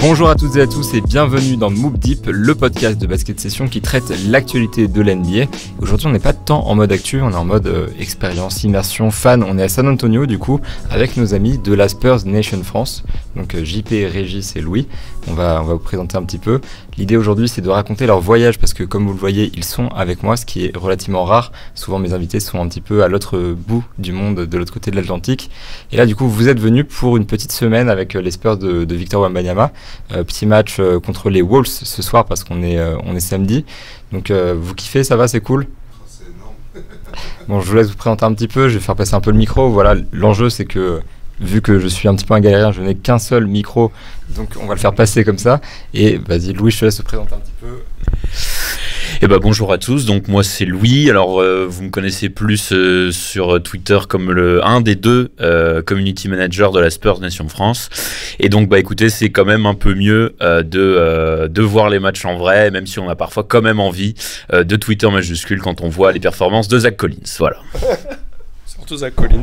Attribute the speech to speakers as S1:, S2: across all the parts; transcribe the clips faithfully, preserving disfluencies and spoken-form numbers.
S1: Bonjour à toutes et à tous et bienvenue dans Moop Deep, le podcast de basket session qui traite l'actualité de l'N B A. Aujourd'hui on n'est pas tant en mode actu, on est en mode euh, expérience, immersion, fan. On est à San Antonio du coup avec nos amis de la Spurs Nation France, donc euh, J P, Régis et Louis. On va, on va vous présenter un petit peu. L'idée aujourd'hui c'est de raconter leur voyage parce que comme vous le voyez ils sont avec moi, ce qui est relativement rare. Souvent mes invités sont un petit peu à l'autre bout du monde, de l'autre côté de l'Atlantique. Et là du coup vous êtes venus pour une petite semaine avec les Spurs de, de Victor Wembanyama. Euh, petit match euh, contre les Wolves ce soir parce qu'on est, euh, on est samedi. Donc euh, vous kiffez, ça va, c'est cool?
S2: C'est énorme.
S1: Bon, je vous laisse vous présenter un petit peu, je vais faire passer un peu le micro. Voilà, l'enjeu c'est que vu que je suis un petit peu un galérien, je n'ai qu'un seul micro, donc on va le faire passer comme ça. Et vas-y Louis, je te laisse te présenter un petit peu.
S3: Eh ben, bonjour à tous, donc moi c'est Louis, alors euh, vous me connaissez plus euh, sur Twitter comme le, un des deux euh, community managers de la Spurs Nation France, et donc bah écoutez c'est quand même un peu mieux euh, de, euh, de voir les matchs en vrai, même si on a parfois quand même envie euh, de tweeter en majuscule quand on voit les performances de Zach Collins, voilà.
S4: Surtout Zach Collins.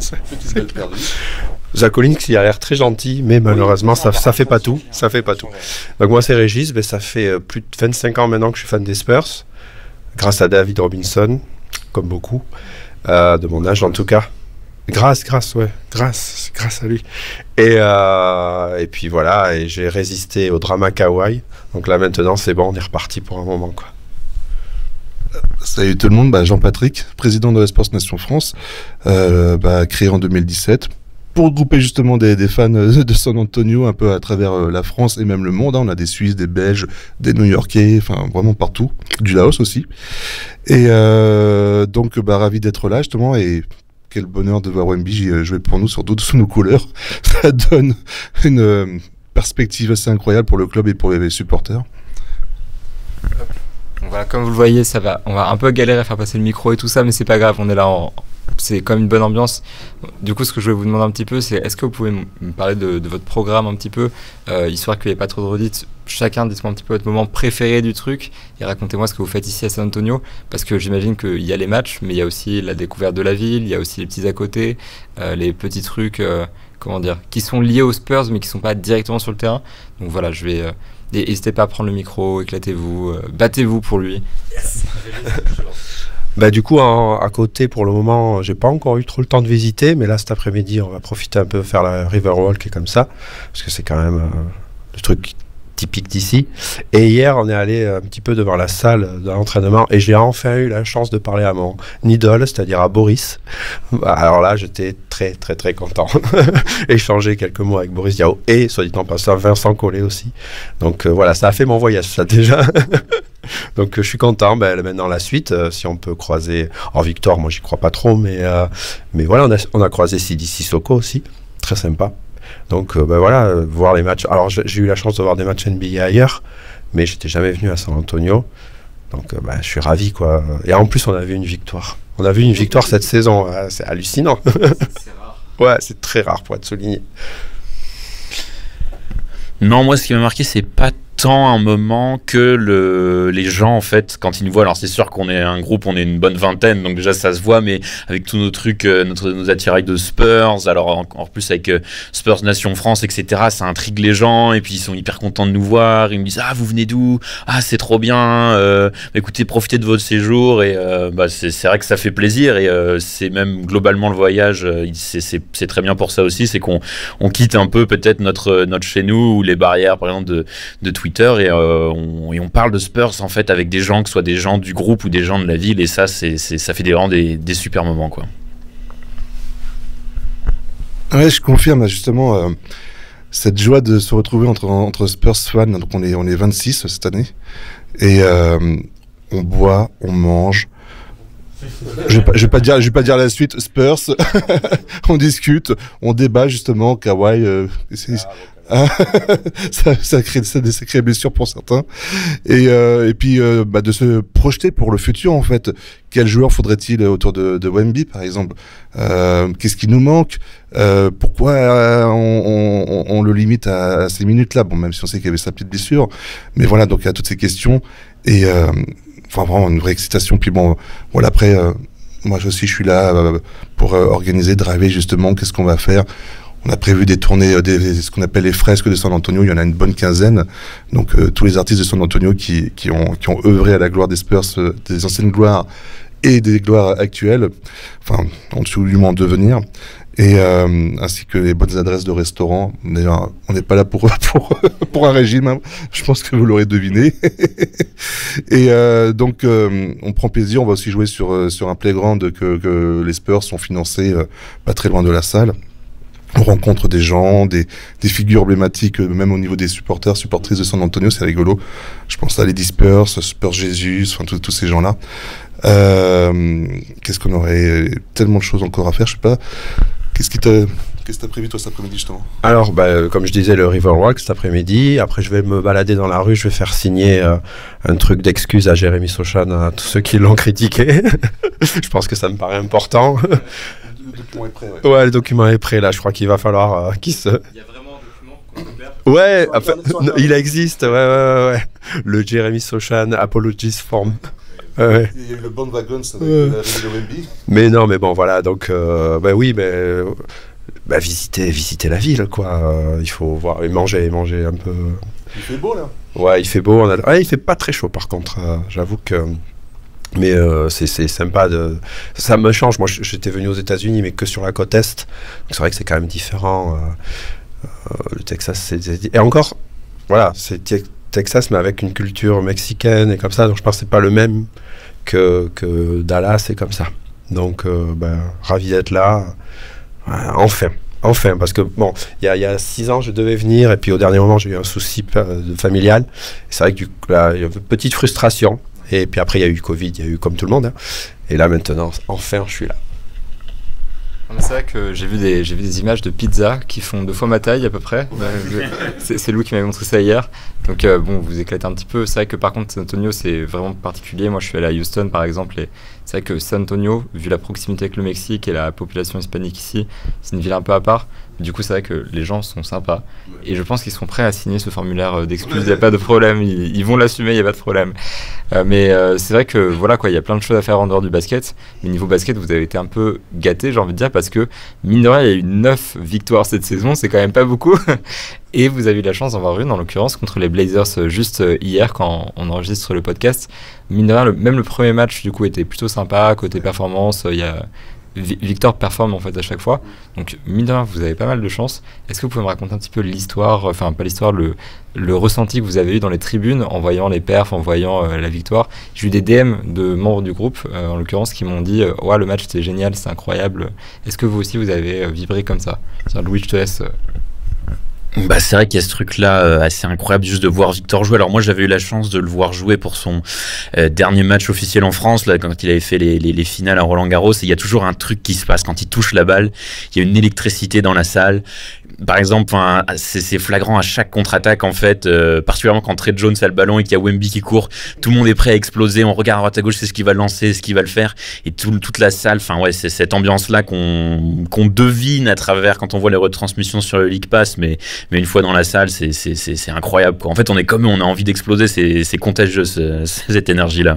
S4: Zach Collins qui a l'air très gentil, mais malheureusement ça, ça fait pas tout, ça fait pas tout. Donc moi c'est Régis, mais ça fait plus de vingt-cinq ans maintenant que je suis fan des Spurs. Grâce à David Robinson, comme beaucoup, euh, de mon âge en tout cas. Grâce, grâce, ouais, grâce, grâce à lui. Et, euh, et puis voilà, et j'ai résisté au drama Kawhi. Donc là maintenant c'est bon, on est reparti pour un moment, quoi.
S2: Salut tout le monde, bah, Jean-Patrick, président de la Spurs Nation France, euh, bah, créé en deux mille dix-sept. Pour regrouper justement des, des fans de San Antonio un peu à travers euh, la France et même le monde. Hein. On a des Suisses, des Belges, des New-Yorkais, enfin vraiment partout, du Laos aussi. Et euh, donc bah, ravi d'être là justement et quel bonheur de voir Wemby jouer pour nous, surtout sous nos couleurs. Ça donne une euh, perspective assez incroyable pour le club et pour les supporters.
S1: Voilà, comme vous le voyez, ça va, on va un peu galérer à faire passer le micro et tout ça, mais c'est pas grave, on est là, en, c'est comme une bonne ambiance. Du coup, ce que je voulais vous demander un petit peu, c'est est-ce que vous pouvez me parler de, de votre programme un petit peu, euh, histoire qu'il n'y ait pas trop de redites. Chacun, dites-moi un petit peu votre moment préféré du truc et racontez-moi ce que vous faites ici à San Antonio, parce que j'imagine qu'il y a les matchs, mais il y a aussi la découverte de la ville, il y a aussi les petits à côté, euh, les petits trucs, euh, comment dire, qui sont liés aux Spurs, mais qui ne sont pas directement sur le terrain. Donc voilà, je vais... Euh, Et n'hésitez pas à prendre le micro, éclatez-vous, euh, battez-vous pour lui. Yes.
S4: Bah, du coup, en, à côté, pour le moment, j'ai pas encore eu trop le temps de visiter, mais là, cet après-midi, on va profiter un peu, faire la Riverwalk et comme ça, parce que c'est quand même euh, le truc typique d'ici. Et hier, on est allé un petit peu devant la salle de l'entraînement et j'ai enfin eu la chance de parler à mon idole, c'est-à-dire à Boris. Alors là, j'étais très, très, très content. Échanger quelques mots avec Boris Diaw et, soit dit en passant, Vincent Collet aussi. Donc euh, voilà, ça a fait mon voyage, ça déjà. Donc euh, je suis content. Ben, maintenant, la suite, euh, si on peut croiser... En Victor, moi, j'y crois pas trop, mais, euh, mais voilà, on a, on a croisé Sidi Sissoko aussi. Très sympa. Donc euh, ben voilà, euh, voir les matchs. Alors j'ai eu la chance de voir des matchs N B A ailleurs, mais j'étais jamais venu à San Antonio. Donc euh, ben, je suis ravi, quoi. Et en plus on a vu une victoire. On a vu une victoire cette saison, euh, c'est hallucinant. C'est rare. Ouais, c'est très rare pour être souligné.
S3: Non, moi ce qui m'a marqué c'est pas tant un moment que le, les gens en fait quand ils nous voient, alors c'est sûr qu'on est un groupe, on est une bonne vingtaine donc déjà ça se voit, mais avec tous nos trucs, euh, notre, nos attirails de Spurs, alors en, en plus avec euh, Spurs Nation France etc, ça intrigue les gens et puis ils sont hyper contents de nous voir, ils me disent ah vous venez d'où, ah c'est trop bien, euh, écoutez profitez de votre séjour et euh, bah, c'est, c'est vrai que ça fait plaisir et euh, c'est même globalement le voyage, euh, c'est, c'est, c'est très bien pour ça aussi, c'est qu'on on quitte un peu peut-être notre, notre chez nous ou les barrières par exemple de, de Twitter et, euh, on, et on parle de Spurs en fait avec des gens, que ce soit des gens du groupe ou des gens de la ville, et ça c'est, c'est, ça fait des, vraiment des, des super moments, quoi.
S2: Ouais, je confirme justement euh, cette joie de se retrouver entre, entre Spurs fans. Donc on est, on est vingt-six cette année et euh, on boit, on mange. Je vais pas, je vais pas dire, je vais pas dire la suite. Spurs, on discute, on débat justement. Kawhi, euh, c'est, ah, ça, ça crée ça, des sacrées blessures pour certains. Et, euh, et puis euh, bah, de se projeter pour le futur en fait. Quel joueur faudrait-il autour de, de Wemby par exemple? euh, Qu'est-ce qui nous manque? euh, Pourquoi euh, on, on, on le limite à, à ces minutes-là? Bon, même si on sait qu'il y avait sa petite blessure, mais voilà, donc il y a toutes ces questions et euh, enfin vraiment une vraie excitation. Puis bon, voilà, après, euh, moi aussi je suis là euh, pour euh, organiser, driver justement, qu'est-ce qu'on va faire. On a prévu des tournées, euh, des, ce qu'on appelle les fresques de San Antonio. Il y en a une bonne quinzaine. Donc euh, tous les artistes de San Antonio qui, qui, ont, qui ont œuvré à la gloire des Spurs, euh, des anciennes gloires et des gloires actuelles, enfin, en dessous du monde devenir. Et euh, ainsi que les bonnes adresses de restaurants. D'ailleurs, on n'est pas là pour pour pour un régime, hein. Je pense que vous l'aurez deviné. Et euh, donc, euh, on prend plaisir. On va aussi jouer sur sur un playground que que les Spurs sont financés euh, pas très loin de la salle. On rencontre des gens, des des figures emblématiques, même au niveau des supporters, supportrices de San Antonio. C'est rigolo. Je pense à Lady Spurs, Spurs Jésus, enfin tous tous ces gens-là. Euh, qu'est-ce qu'on aurait tellement de choses encore à faire, je sais pas. Qu'est-ce qui t'a Qu'est-ce que t'as prévu toi cet après-midi justement?
S4: Alors, bah, euh, comme je disais, le Riverwalk cet après-midi. Après, je vais me balader dans la rue. Je vais faire signer euh, un truc d'excuse à Jérémy Sochan, à tous ceux qui l'ont critiqué. Je pense que ça me paraît important.
S2: Le document est prêt. Ouais,
S4: ouais le document est prêt là. Je crois qu'il va falloir euh, qu'il se.
S1: Il y a vraiment un document qu'on peut faire.
S4: Ouais, enfin, non, il existe. Ouais, ouais, ouais, ouais. Le Jérémy Sochan Apologies Form. Ouais.
S2: Il y a eu le bandwagon avec
S4: ouais.
S2: la rue de Wemby.
S4: Mais non, mais bon, voilà. Donc, euh, bah oui, mais euh, bah, visiter, visiter la ville, quoi. Euh, il faut voir et manger, manger un peu.
S2: Il fait beau là.
S4: Ouais, il fait beau. On a... ouais, il fait pas très chaud, par contre. Euh, J'avoue que. Mais euh, c'est sympa de. Ça me change. Moi, j'étais venu aux États-Unis, mais que sur la côte est. Donc c'est vrai que c'est quand même différent. Euh, euh, le Texas, c'est et encore, voilà, c'est Texas, mais avec une culture mexicaine et comme ça. Donc je pense que c'est pas le même que, que Dallas et comme ça. Donc, euh, ben, ravi d'être là. Voilà, enfin, enfin, parce que bon, il y, y a six ans, je devais venir et puis au dernier moment, j'ai eu un souci euh, familial. C'est vrai que du coup, là, il y a une petite frustration. Et puis après, il y a eu Covid, il y a eu comme tout le monde. Hein. Et là, maintenant, enfin, je suis là.
S1: C'est vrai que j'ai vu, des, j'ai vu des images de pizzas qui font deux fois ma taille à peu près. C'est Lou qui m'avait montré ça hier. Donc euh, bon, vous éclatez un petit peu. C'est vrai que par contre, San Antonio, c'est vraiment particulier. Moi, je suis allé à Houston, par exemple, et c'est vrai que San Antonio, vu la proximité avec le Mexique et la population hispanique ici, c'est une ville un peu à part. Du coup, c'est vrai que les gens sont sympas. Et je pense qu'ils seront prêts à signer ce formulaire d'excuse. Il n'y a pas de problème. Ils, ils vont l'assumer, il n'y a pas de problème. Euh, mais euh, c'est vrai que voilà, quoi, il y a plein de choses à faire en dehors du basket. Mais niveau basket, vous avez été un peu gâtés, j'ai envie de dire, parce que mine de rien, il y a eu neuf victoires cette saison. C'est quand même pas beaucoup. Et vous avez eu la chance d'en avoir une, en l'occurrence, contre les Blazers juste hier, quand on enregistre le podcast. Mine de rien, le, même le premier match, du coup, était plutôt sympa. Côté performance, il y a... Victor performe en fait à chaque fois, donc mine de rien vous avez pas mal de chance. Est-ce que vous pouvez me raconter un petit peu l'histoire, enfin pas l'histoire, le, le ressenti que vous avez eu dans les tribunes en voyant les perfs, en voyant euh, la victoire? J'ai eu des D M de membres du groupe euh, en l'occurrence qui m'ont dit euh, ouais, le match c'était génial, c'est incroyable. Est-ce que vous aussi vous avez euh, vibré comme ça? Tiens, Louis, je te laisse. Euh...
S3: Bah, c'est vrai qu'il y a ce truc-là euh, assez incroyable juste de voir Victor jouer. Alors moi j'avais eu la chance de le voir jouer pour son euh, dernier match officiel en France, là, quand il avait fait les, les, les finales à Roland-Garros. Et il y a toujours un truc qui se passe quand il touche la balle. Il y a une électricité dans la salle. Par exemple, c'est flagrant à chaque contre-attaque en fait, euh, particulièrement quand Trey Jones a le ballon et qu'il y a Wemby qui court, tout le monde est prêt à exploser, on regarde à droite à gauche, c'est ce qu'il va lancer, ce qu'il va le faire, et tout, toute la salle, enfin ouais, c'est cette ambiance-là qu'on qu'on devine à travers quand on voit les retransmissions sur le League Pass, mais, mais une fois dans la salle, c'est incroyable, quoi. En fait, on est comme eux, on a envie d'exploser, c'est contagieux, ce, cette énergie-là.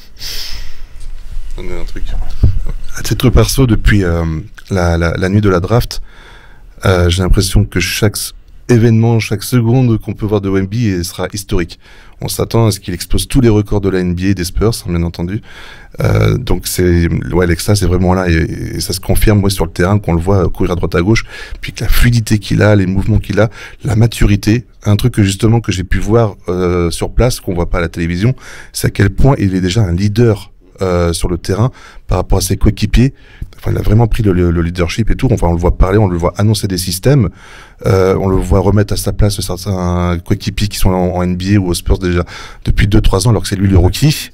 S2: On a un truc. À titre perso, depuis euh, la, la, la nuit de la draft, Euh, j'ai l'impression que chaque événement, chaque seconde qu'on peut voir de Wemby sera historique. On s'attend à ce qu'il explose tous les records de la N B A, des Spurs, bien entendu. Euh, donc c'est, ouais, l'extase est vraiment là et, et ça se confirme, ouais, sur le terrain, qu'on le voit courir à droite à gauche, puis que la fluidité qu'il a, les mouvements qu'il a, la maturité, un truc que justement que j'ai pu voir euh, sur place, qu'on voit pas à la télévision, c'est à quel point il est déjà un leader euh, sur le terrain par rapport à ses coéquipiers. Enfin, il a vraiment pris le, le, le leadership et tout. Enfin, on le voit parler, on le voit annoncer des systèmes, euh, on le voit remettre à sa place certains coéquipiers qui sont en, en N B A ou aux Spurs déjà depuis deux trois ans, alors que c'est lui le rookie.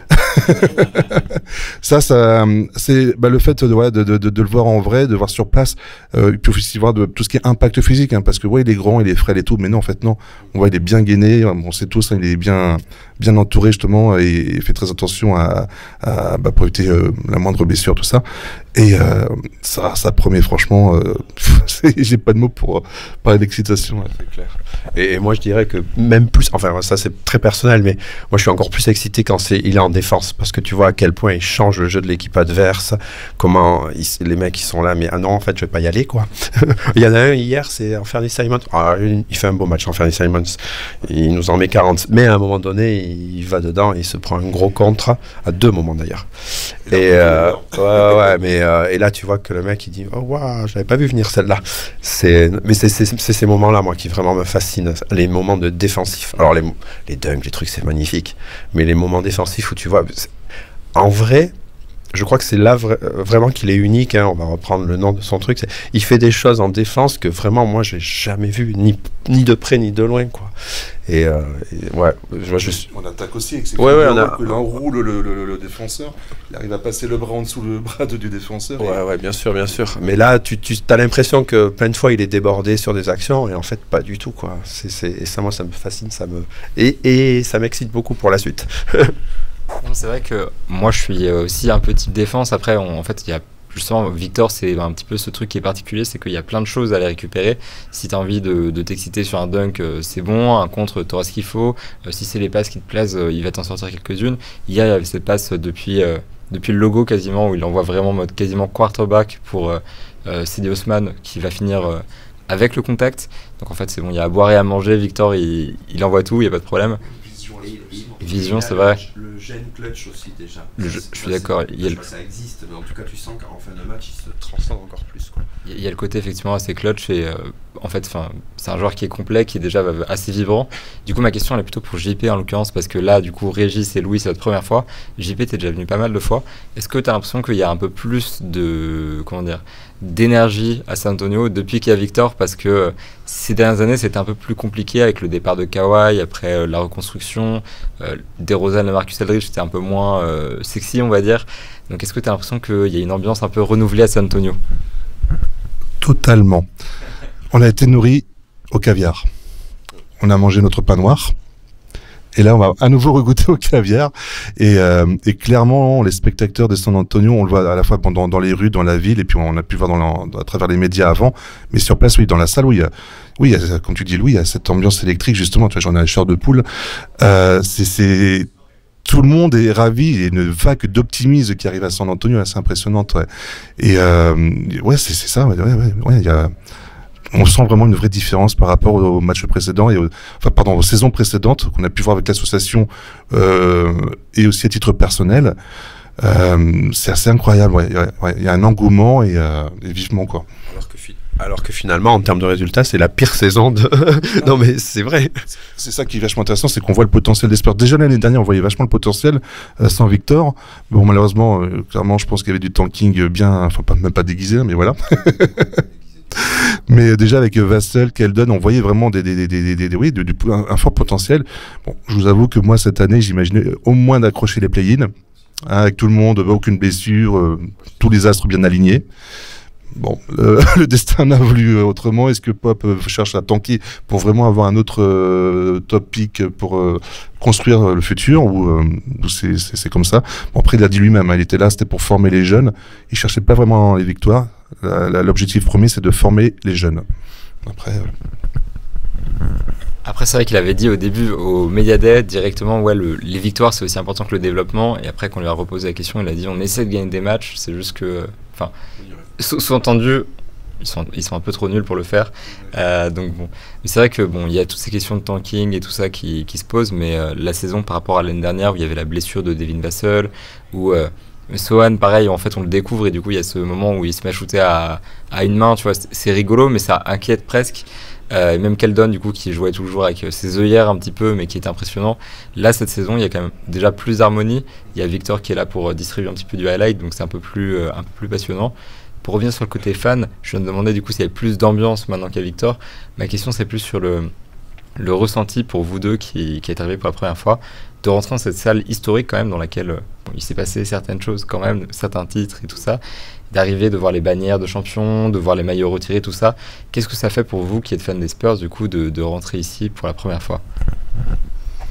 S2: ça, ça, c'est bah, le fait de, ouais, de, de, de, de le voir en vrai, de voir sur place, euh, et puis aussi voir de tout ce qui est impact physique, hein, parce que ouais, il est grand, il est frêle et tout, mais non, en fait non, on voit il est bien gainé, on sait tous, hein, il est bien, bien entouré justement, et il fait très attention à, à bah, pour éviter euh, la moindre blessure, tout ça. Et euh, ça, ça promet franchement, euh, j'ai pas de mots pour euh, parler d'excitation. Ouais.
S4: C'est clair. Et, et moi je dirais que même plus, enfin ça c'est très personnel, mais moi je suis encore plus excité quand c'est, il est en défense, parce que tu vois à quel point il change le jeu de l'équipe adverse, comment il, les mecs ils sont là, mais ah non en fait je vais pas y aller quoi. Il y en a un hier, c'est Anfernee Simons, ah, il fait un beau match Anfernee Simons, il nous en met quarante, mais à un moment donné il va dedans, il se prend un gros contre, à deux moments d'ailleurs. Et, euh, ouais, ouais, mais euh, et là tu vois que le mec il dit oh waouh, je l'avais pas vu venir celle-là. C'est, mais c'est, c'est, c'est ces moments-là moi qui vraiment me fascinent, les moments de défensif. Alors les, les dunks, les trucs c'est magnifique, mais les moments défensifs où tu vois, en vrai, je crois que c'est là vra- vraiment qu'il est unique. Hein, on va reprendre le nom de son truc. C'est, il fait des choses en défense que vraiment moi j'ai jamais vu, ni ni de près ni de loin quoi. Et, euh, et ouais, je, je suis...
S2: On attaque aussi avec ces
S4: ouais, ouais, on a...
S2: que l'enroule le, le, le défenseur, il arrive à passer le bras en dessous le bras de, du défenseur.
S4: Ouais,
S2: et...
S4: ouais, bien sûr, bien sûr. Mais là, tu, tu as l'impression que plein de fois il est débordé sur des actions et en fait pas du tout quoi. C'est, c'est... Et ça, moi, ça me fascine, ça me et, et ça m'excite beaucoup pour la suite.
S1: Non, c'est vrai que moi je suis aussi un peu type défense. Après, on, en fait, il y a justement Victor, c'est un petit peu ce truc qui est particulier, c'est qu'il y a plein de choses à aller récupérer. Si tu as envie de, de t'exciter sur un dunk, euh, c'est bon. Un contre, tu auras ce qu'il faut. Euh, si c'est les passes qui te plaisent, euh, il va t'en sortir quelques-unes. Hier, il y avait cette passe depuis, euh, depuis le logo quasiment, où il envoie vraiment mode quasiment quarterback pour euh, euh, Cedi Osman qui va finir euh, avec le contact. Donc en fait, c'est bon, il y a à boire et à manger. Victor, il, il envoie tout, il n'y a pas de problème. Vision, c'est vrai.
S4: Le gène clutch aussi déjà.
S1: Le jeu, je suis d'accord. Il y a le...
S4: Ça existe, mais en tout cas tu sens qu'en fin de match il se transcende encore plus. Quoi.
S1: Il y a le côté effectivement assez clutch et euh, en fait, c'est un joueur qui est complet, qui est déjà assez vibrant. Du coup, ma question elle est plutôt pour J P en l'occurrence parce que là, du coup, Régis et Louis c'est votre première fois. J P, t'es déjà venu pas mal de fois. Est-ce que tu as l'impression qu'il y a un peu plus de comment dire d'énergie à San Antonio depuis qu'il y a Victor, parce que euh, ces dernières années c'était un peu plus compliqué avec le départ de Kawhi, après euh, la reconstruction, euh, DeRozan et Marcus Aldridge c'était un peu moins euh, sexy on va dire. Donc est-ce que tu as l'impression qu'il y a une ambiance un peu renouvelée à San Antonio?
S2: Totalement. On a été nourris au caviar. On a mangé notre pain noir. Et là, on va à nouveau regoûter au caviar. Et, euh, et clairement, les spectateurs de San Antonio, on le voit à la fois dans, dans les rues, dans la ville, et puis on a pu voir dans la, à travers les médias avant. Mais sur place, oui, dans la salle, oui, il y a, oui, il y a, comme tu dis, Louis, il y a cette ambiance électrique, justement. Tu vois, j'en ai un chair de poule. Euh, c'est, c'est, tout le monde est ravi. Il y a une vague d'optimisme qui arrive à San Antonio, assez impressionnante. Ouais. Et euh, ouais, c'est, c'est ça. Ouais, ouais, ouais, ouais, il y a... On sent vraiment une vraie différence par rapport au, au match précédent et au, enfin pardon aux saisons précédentes qu'on a pu voir avec l'association euh, et aussi à titre personnel. Euh, c'est assez incroyable. Ouais, ouais, ouais. Il y a un engouement et, euh, et vivement quoi.
S4: Alors que, fi- alors que finalement en termes de résultats c'est la pire saison de. Non mais c'est vrai.
S2: C'est ça qui est vachement intéressant, c'est qu'on voit le potentiel des Spurs. Déjà l'année dernière on voyait vachement le potentiel euh, sans Victor. Bon malheureusement euh, clairement je pense qu'il y avait du tanking bien, enfin pas même pas déguisé mais voilà. Mais déjà avec Vassell, Keldon, on voyait vraiment des, des, des, des, des, des, oui, du, du, un, un fort potentiel. Bon, je vous avoue que moi cette année, j'imaginais au moins d'accrocher les play-in, hein, avec tout le monde, aucune blessure, euh, tous les astres bien alignés. Bon, le, le destin n'a voulu autrement. Est-ce que Pop euh, cherche à tanker pour vraiment avoir un autre euh, top pick pour euh, construire le futur, ou, euh, ou c'est, c'est, c'est comme ça? Bon, après il a dit lui-même, hein, il était là, c'était pour former les jeunes. Il cherchait pas vraiment les victoires. La, la, l'objectif premier, c'est de former les jeunes. Après, euh...
S1: après c'est vrai qu'il avait dit au début au Media Day directement, ouais, le, les victoires c'est aussi important que le développement. Et après, qu'on lui a reposé la question, il a dit on essaie de gagner des matchs. C'est juste que, enfin, sous-entendu, ils sont, ils sont un peu trop nuls pour le faire. Euh, donc bon, mais c'est vrai que bon, il y a toutes ces questions de tanking et tout ça qui, qui se posent. Mais euh, la saison par rapport à l'année dernière où il y avait la blessure de Devin Vassell, où euh, Sohan, pareil, en fait, on le découvre et du coup, il y a ce moment où il se met à shooter à, à une main, tu vois, c'est, c'est rigolo, mais ça inquiète presque. Euh, et même Keldon, du coup, qui jouait toujours avec ses œillères un petit peu, mais qui est impressionnant. Là, cette saison, il y a quand même déjà plus d'harmonie. Il y a Victor qui est là pour distribuer un petit peu du highlight, donc c'est un peu plus, euh, un peu plus passionnant. Pour revenir sur le côté fan, je me demandais du coup s'il y avait plus d'ambiance maintenant qu'il y a Victor. Ma question, c'est plus sur le, le ressenti pour vous deux qui, qui est arrivé pour la première fois, de rentrer dans cette salle historique quand même dans laquelle bon, il s'est passé certaines choses quand même, certains titres et tout ça, d'arriver, de voir les bannières de champions, de voir les maillots retirés, tout ça. Qu'est-ce que ça fait pour vous qui êtes fan des Spurs du coup de, de rentrer ici pour la première fois?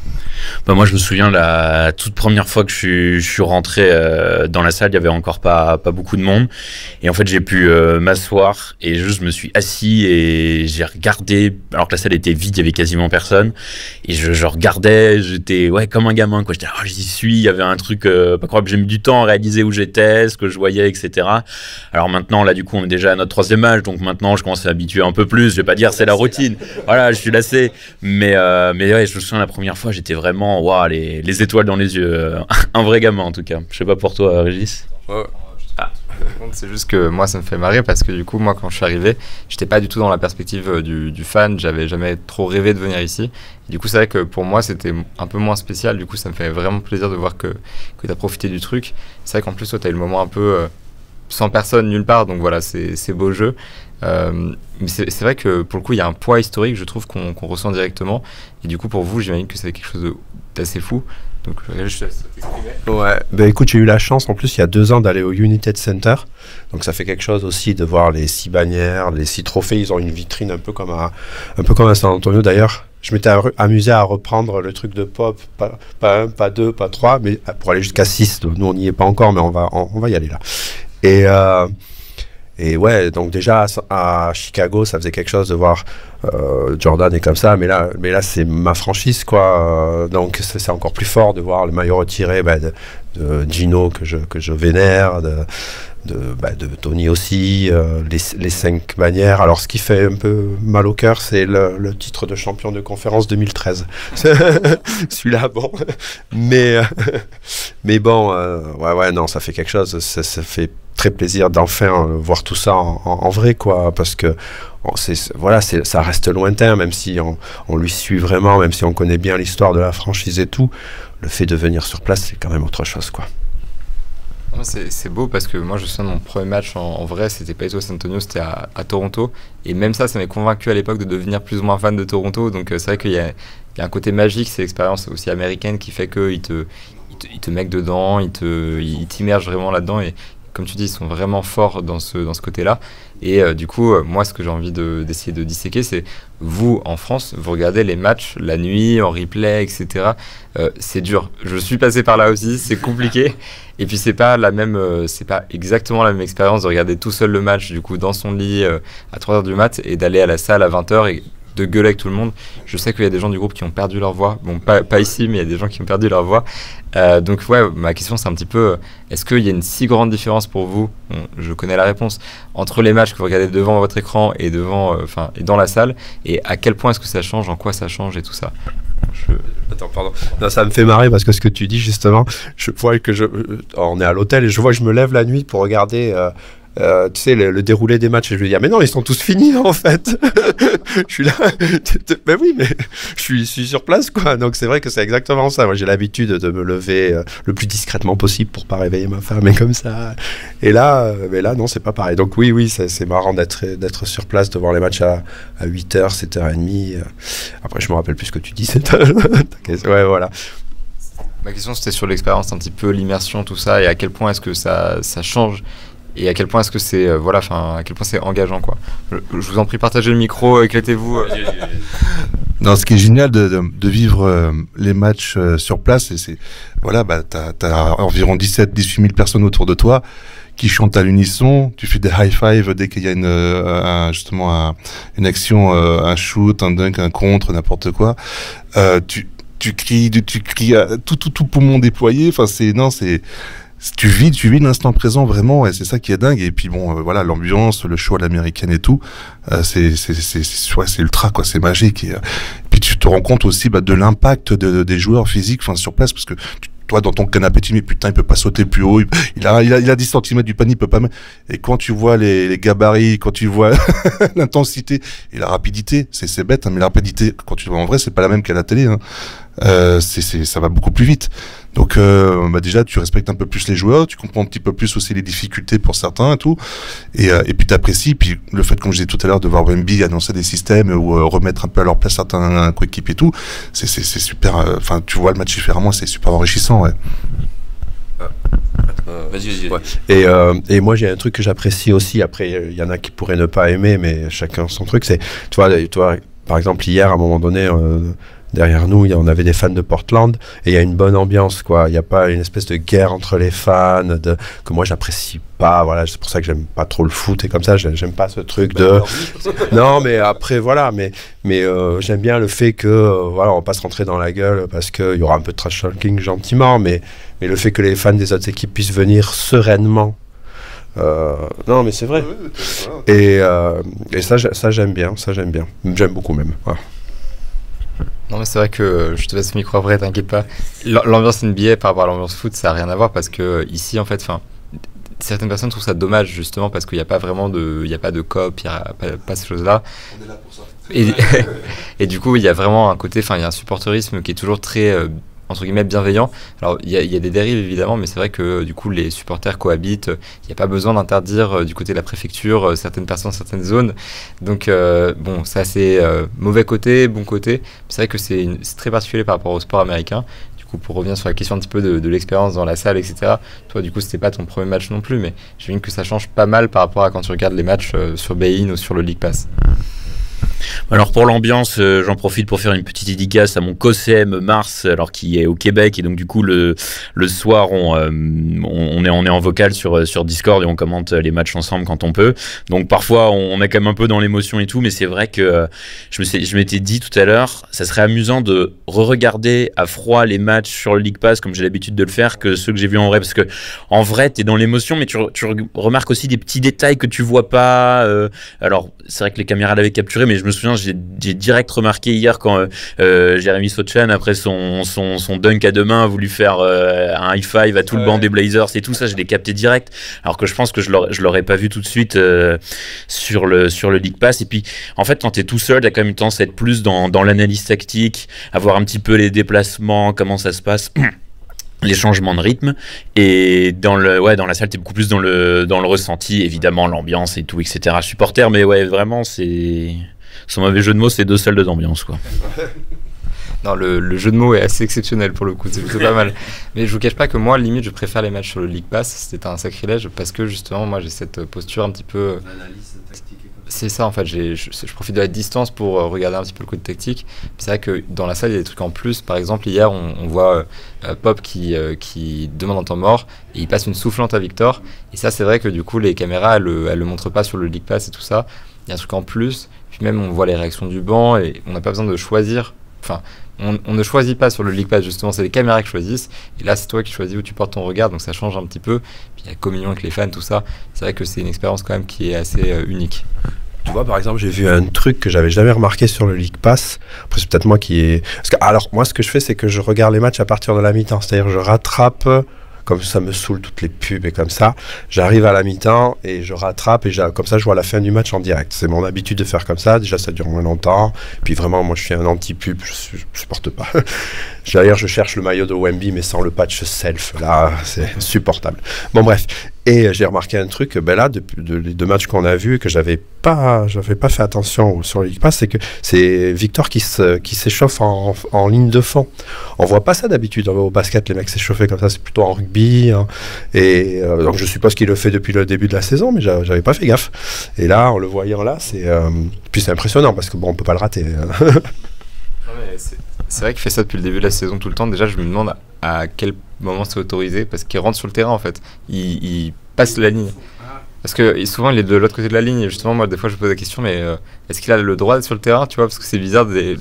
S3: Bah moi je me souviens la toute première fois que je suis, je suis rentré euh, dans la salle, il y avait encore pas, pas beaucoup de monde et en fait j'ai pu euh, m'asseoir et juste je me suis assis et j'ai regardé alors que la salle était vide, il y avait quasiment personne et je, je regardais, j'étais ouais comme un gamin quoi, j'étais oh, j'y suis, il y avait un truc euh, pas croyable, j'ai mis du temps à réaliser où j'étais, ce que je voyais, etc. Alors maintenant là du coup on est déjà à notre troisième âge, donc maintenant je commence à m'habituer un peu plus, je vais pas dire c'est la routine, voilà je suis lassé, mais, euh, mais ouais je me souviens la première fois j'étais vraiment wow, les, les étoiles dans les yeux. Un vrai gamin en tout cas. Je sais pas pour toi, Régis.
S1: Ouais. Ah. C'est juste que moi ça me fait marrer parce que du coup moi quand je suis arrivé j'étais pas du tout dans la perspective du, du fan, j'avais jamais trop rêvé de venir ici et du coup c'est vrai que pour moi c'était un peu moins spécial, du coup ça me fait vraiment plaisir de voir que, que tu as profité du truc. C'est vrai qu'en plus toi tu as eu le moment un peu euh, sans personne nulle part, donc voilà c'est, c'est beau jeu. Euh, mais c'est, c'est vrai que pour le coup il y a un poids historique je trouve qu'on, qu'on ressent directement et du coup pour vous j'imagine que c'est quelque chose de, d'assez fou. Donc je te laisse t'exprimer.
S4: Ouais, bah écoute, j'ai eu la chance en plus il y a deux ans d'aller au United Center. Donc ça fait quelque chose aussi de voir les six bannières, les six trophées. Ils ont une vitrine un peu comme à, un peu comme à San Antonio d'ailleurs. Je m'étais amusé à reprendre le truc de pop, pas, pas un, pas deux, pas trois, mais pour aller jusqu'à six. Nous on n'y est pas encore, mais on va, on, on va y aller là. Et euh, Et ouais, donc déjà à, à Chicago, ça faisait quelque chose de voir euh, Jordan et comme ça, mais là, mais là c'est ma franchise quoi. Euh, donc c'est, c'est encore plus fort de voir le maillot retiré bah, de, de Gino que je que je vénère, de de, bah, de Tony aussi, euh, les, les cinq bannières. Alors ce qui fait un peu mal au cœur, c'est le, le titre de champion de conférence deux mille treize. Celui-là, bon, mais euh, mais bon, euh, ouais ouais non, ça fait quelque chose. Ça, ça fait très plaisir d'enfin euh, voir tout ça en, en, en vrai quoi, parce que on, c'est, voilà, c'est, ça reste lointain, même si on, on lui suit vraiment, même si on connaît bien l'histoire de la franchise et tout, le fait de venir sur place c'est quand même autre chose quoi.
S1: C'est, c'est beau parce que moi je me souviens de mon premier match en, en vrai, c'était pas du tout à San Antonio, c'était à, à Toronto, et même ça, ça m'a convaincu à l'époque de devenir plus ou moins fan de Toronto, donc euh, c'est vrai qu'il y a, il y a un côté magique, c'est l'expérience aussi américaine qui fait qu'il te, il te, il te mec dedans, il, te, il t'immerge vraiment là-dedans, et comme tu dis, ils sont vraiment forts dans ce, dans ce côté-là. Et euh, du coup, euh, moi, ce que j'ai envie de, d'essayer de disséquer, c'est vous, en France, vous regardez les matchs la nuit, en replay, et cetera. Euh, c'est dur. Je suis passé par là aussi, c'est compliqué. Et puis, c'est pas la même, euh, c'est pas exactement la même expérience de regarder tout seul le match, du coup, dans son lit euh, à trois heures du mat, et d'aller à la salle à vingt heures et de gueuler avec tout le monde. Je sais qu'il y a des gens du groupe qui ont perdu leur voix. Bon, pas, pas ici, mais il y a des gens qui ont perdu leur voix. Euh, donc ouais, ma question c'est un petit peu, est-ce qu'il y a une si grande différence pour vous, bon, je connais la réponse, entre les matchs que vous regardez devant votre écran et devant, enfin, euh, et dans la salle, et à quel point est-ce que ça change, en quoi ça change et tout ça. Je...
S4: Attends, pardon. Non, ça me fait marrer parce que ce que tu dis justement, je vois que je, euh, on est à l'hôtel et je vois que je me lève la nuit pour regarder. Euh, Euh, tu sais, le, le déroulé des matchs, et je lui dis, ah, mais non, ils sont tous finis, en fait. Je suis là, ben oui, mais je suis, je suis sur place, quoi. Donc, c'est vrai que c'est exactement ça. Moi, j'ai l'habitude de me lever euh, le plus discrètement possible pour pas réveiller ma femme, et comme ça. Et là, euh, mais là, non, c'est pas pareil. Donc, oui, oui, c'est, c'est marrant d'être, d'être sur place, de voir les matchs à, à huit heures, sept heures trente. Après, je me rappelle plus ce que tu dis. C'est ouais, voilà.
S1: Ma question, c'était sur l'expérience, un petit peu l'immersion, tout ça, et à quel point est-ce que ça, ça change. Et à quel point est-ce que c'est euh, voilà, enfin à quel point c'est engageant quoi. Je, je vous en prie, partagez le micro, éclatez-vous.
S2: Non, ce qui est génial de, de, de vivre euh, les matchs euh, sur place, et c'est voilà, bah t'as, t'as environ dix-sept à dix-huit mille personnes autour de toi qui chantent à l'unisson. Tu fais des high five dès qu'il y a une euh, un, justement un, une action, euh, un shoot, un dunk, un contre, n'importe quoi. Euh, tu tu cries, tu, tu cries à tout tout tout poumon déployé. Enfin c'est non c'est Tu vis, tu vis l'instant présent vraiment, et c'est ça qui est dingue. Et puis bon, euh, voilà, l'ambiance, le show à l'américaine et tout, euh, c'est, c'est, c'est, c'est, ouais, c'est ultra quoi, c'est magique. Et, euh, puis tu te rends compte aussi bah, de l'impact de, de, des joueurs physiques, enfin sur place, parce que tu, toi dans ton canapé tu dis mais putain il peut pas sauter plus haut, il, il a, il a, il a dix centimètres du panier, il peut pas. Et quand tu vois les, les gabarits, quand tu vois l'intensité et la rapidité, c'est, c'est bête, hein, mais la rapidité quand tu vois en vrai c'est pas la même qu'à la télé. Hein. Euh, c'est, c'est, ça va beaucoup plus vite. Donc euh, bah déjà tu respectes un peu plus les joueurs, tu comprends un petit peu plus aussi les difficultés pour certains et tout, et, euh, et puis t'apprécies. Puis le fait, comme je disais tout à l'heure, de voir Wemby annoncer des systèmes ou euh, remettre un peu à leur place certains coéquipiers et tout, c'est, c'est, c'est super. Enfin, euh, tu vois le match différemment, c'est super enrichissant, ouais.
S4: Euh, vas-y, vas-y. Ouais. Et, euh, et moi j'ai un truc que j'apprécie aussi. Après, il y en a qui pourraient ne pas aimer, mais chacun son truc. C'est, tu vois, tu vois par exemple hier à un moment donné. Euh, derrière nous, il y a, on avait des fans de Portland, et il y a une bonne ambiance, quoi. Il n'y a pas une espèce de guerre entre les fans, de, que moi j'apprécie pas, voilà, c'est pour ça que j'aime pas trop le foot, et comme ça, j'aime pas ce truc de... Non, mais après, voilà, mais, mais euh, j'aime bien le fait que, euh, voilà, on va pas se rentrer dans la gueule, parce qu'il y aura un peu de trash talking gentiment, mais, mais le fait que les fans des autres équipes puissent venir sereinement. Euh, non, mais c'est vrai. Et, euh, et ça, ça j'aime bien, ça j'aime bien. J'aime beaucoup même. Voilà.
S1: Non, mais c'est vrai que je te laisse le micro après, t'inquiète pas. L'ambiance N B A par rapport à l'ambiance foot, ça n'a rien à voir parce que ici, en fait, enfin, certaines personnes trouvent ça dommage justement parce qu'il n'y a pas vraiment de, il y a pas de cop, il n'y a pas, pas ces choses-là.
S2: On est là pour ça.
S1: Et, et du coup, il y a vraiment un côté, enfin, il y a un supporterisme qui est toujours très euh, entre guillemets bienveillant. Alors il y, y a des dérives évidemment, mais c'est vrai que du coup les supporters cohabitent. Il n'y a pas besoin d'interdire euh, du côté de la préfecture euh, certaines personnes dans certaines zones. Donc euh, bon, ça c'est euh, mauvais côté, bon côté. C'est vrai que c'est, une, c'est très particulier par rapport au sport américain. Du coup, pour revenir sur la question un petit peu de, de l'expérience dans la salle, et cetera. Toi, du coup, c'était pas ton premier match non plus, mais j'imagine que ça change pas mal par rapport à quand tu regardes les matchs euh, sur Bein ou sur le League Pass.
S3: Alors pour l'ambiance, euh, j'en profite pour faire une petite dédicace à mon co-C M Mars, alors qui est au Québec, et donc du coup le, le soir on, euh, on, est, on est en vocal sur, sur Discord et on commente les matchs ensemble quand on peut. Donc parfois on, on est quand même un peu dans l'émotion et tout, mais c'est vrai que euh, je, me suis, je m'étais dit tout à l'heure, ça serait amusant de re-regarder à froid les matchs sur le League Pass comme j'ai l'habitude de le faire que ceux que j'ai vus en vrai, parce que en vrai t'es dans l'émotion, mais tu, tu remarques aussi des petits détails que tu vois pas. Euh, alors c'est vrai que les caméras l'avaient capturé, mais je me souviens, j'ai, j'ai direct remarqué hier quand euh, Jérémy Sochan, après son, son, son dunk à deux mains, a voulu faire euh, un high five à tout ouais. le banc des Blazers et tout ça, je l'ai capté direct, alors que je pense que je l'aurais, je l'aurais pas vu tout de suite euh, sur, le, sur le League Pass. Et puis en fait quand t'es tout seul, t'as quand même une tendance à être plus dans, dans l'analyse tactique, à voir un petit peu les déplacements, comment ça se passe. Les changements de rythme, et dans le ouais dans la salle t'es beaucoup plus dans le dans le ressenti, évidemment l'ambiance et tout, etc. Supporter, mais ouais vraiment c'est sans mauvais jeu de mots, c'est deux salles d'ambiance quoi.
S1: Non, le, le jeu de mots est assez exceptionnel pour le coup, c'est plutôt pas mal. Mais je vous cache pas que moi, limite, je préfère les matchs sur le League Pass. C'était un sacrilège parce que justement, moi, j'ai cette posture un petit peu. C'est ça en fait, j'ai, je, je profite de la distance pour euh, regarder un petit peu le côté tactique. Puis c'est vrai que dans la salle il y a des trucs en plus. Par exemple hier on, on voit euh, Pop qui, euh, qui demande un temps mort et il passe une soufflante à Victor. Et ça c'est vrai que du coup les caméras elles, elles le montrent pas sur le League Pass et tout ça. Il y a un truc en plus. Puis même on voit les réactions du banc et on n'a pas besoin de choisir. Enfin on, on ne choisit pas sur le League Pass justement, c'est les caméras qui choisissent. Et là c'est toi qui choisis où tu portes ton regard, donc ça change un petit peu. Puis il y a la communion avec les fans, tout ça. C'est vrai que c'est une expérience quand même qui est assez euh, unique.
S4: Tu vois, par exemple, j'ai vu un truc que j'avais jamais remarqué sur le League Pass. Après, c'est peut-être moi qui est. Parce que, alors, moi, ce que je fais, c'est que je regarde les matchs à partir de la mi-temps. C'est-à-dire, je rattrape, comme ça me saoule toutes les pubs et comme ça. J'arrive à la mi-temps et je rattrape et comme ça, je vois la fin du match en direct. C'est mon habitude de faire comme ça. Déjà, ça dure moins longtemps. Puis vraiment, moi, je suis un anti-pub. Je, je supporte pas. D'ailleurs, je cherche le maillot de Wemby, mais sans le patch self. Là, c'est insupportable. Bon, bref. Et j'ai remarqué un truc, ben là, depuis de, les deux matchs qu'on a vus, que j'avais pas, j'avais pas fait attention sur le League Pass, c'est que c'est Victor qui, se, qui s'échauffe en, en ligne de fond. On voit pas ça d'habitude au basket, les mecs s'échauffer comme ça, c'est plutôt en rugby. Hein. Et euh, donc je suppose qu'il le fait depuis le début de la saison, mais j'avais, j'avais pas fait gaffe. Et là, en le voyant là, c'est, euh, puis c'est impressionnant parce que bon, on peut pas le rater.
S1: Non, mais c'est... C'est vrai qu'il fait ça depuis le début de la saison tout le temps. Déjà, je me demande à, à quel moment c'est autorisé parce qu'il rentre sur le terrain en fait. Il, il passe la ligne. Parce que souvent, il est de l'autre côté de la ligne. Et justement, moi, des fois, je me pose la question, mais euh, est-ce qu'il a le droit d'être sur le terrain, tu vois? Parce que c'est bizarre. Des...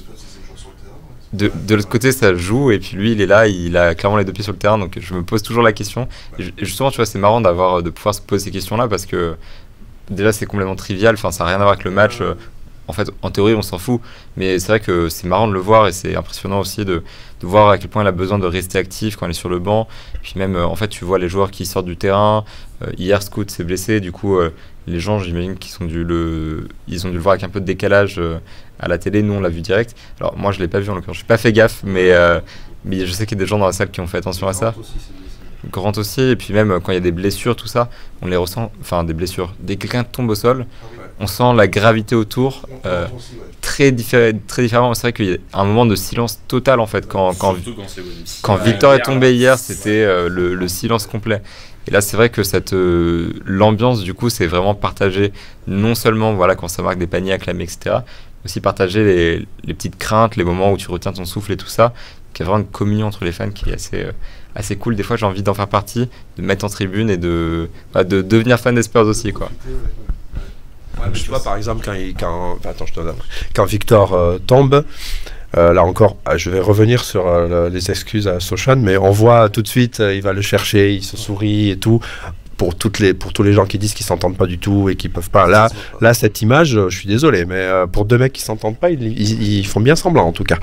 S1: De, de l'autre côté, ça joue et puis lui, il est là, il a clairement les deux pieds sur le terrain. Donc, je me pose toujours la question. Et justement, tu vois, c'est marrant d'avoir, de pouvoir se poser ces questions-là parce que déjà, c'est complètement trivial. Enfin, ça n'a rien à voir avec le match. Euh, En fait, en théorie, on s'en fout, mais c'est vrai que c'est marrant de le voir et c'est impressionnant aussi de, de voir à quel point il a besoin de rester actif quand il est sur le banc. Puis même, euh, en fait, tu vois les joueurs qui sortent du terrain. Euh, hier, Scoot s'est blessé, du coup, euh, les gens, j'imagine qu'ils sont dû le, ils ont dû le voir avec un peu de décalage euh, à la télé. Nous, on l'a vu direct. Alors moi, je l'ai pas vu en l'occurrence. Je n'ai pas fait gaffe, mais euh, mais je sais qu'il y a des gens dans la salle qui ont fait attention à ça. Grant aussi, et puis même quand il y a des blessures, tout ça, on les ressent, enfin des blessures. Dès que quelqu'un tombe au sol, on sent la gravité autour euh, très, diffé- très différemment. C'est vrai qu'il y a un moment de silence total en fait. Quand, quand, quand, quand Victor est tombé hier, c'était euh, le, le silence complet. Et là, c'est vrai que cette, euh, l'ambiance, du coup, c'est vraiment partagé, non seulement voilà, quand ça marque des paniers acclamés, et cetera, aussi partager les, les petites craintes, les moments où tu retiens ton souffle et tout ça, qu'il y a vraiment une communion entre les fans qui est assez, euh, assez cool. Des fois, j'ai envie d'en faire partie, de me mettre en tribune et de, bah, de devenir fan des Spurs aussi, quoi.
S4: Ouais, mais tu vois, par exemple, quand, il, quand, enfin, attends, je te donne. Quand Victor euh, tombe, euh, là encore, je vais revenir sur euh, les excuses à Sochan, mais on voit tout de suite, euh, il va le chercher, il se sourit et tout. Pour, toutes les, pour tous les gens qui disent qu'ils s'entendent pas du tout et qui peuvent pas. Là, là cette image, je suis désolé, mais euh, pour deux mecs qui s'entendent pas, ils, ils, ils font bien semblant en tout cas.